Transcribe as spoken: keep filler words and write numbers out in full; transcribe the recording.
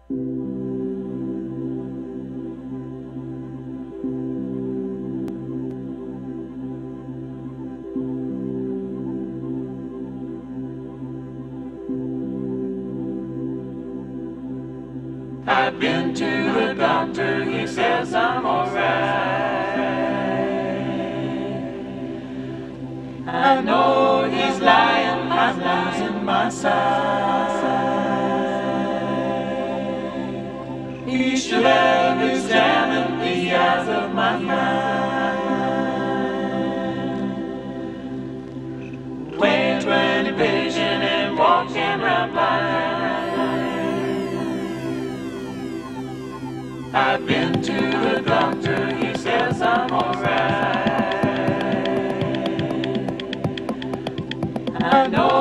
I've been to the doctor, he says I'm alright. I know he's lying, I'm losing my sight. He should have examined the eyes of my mind. Way twenty vision and walking right blind. I've been to the doctor, he says I'm alright. I know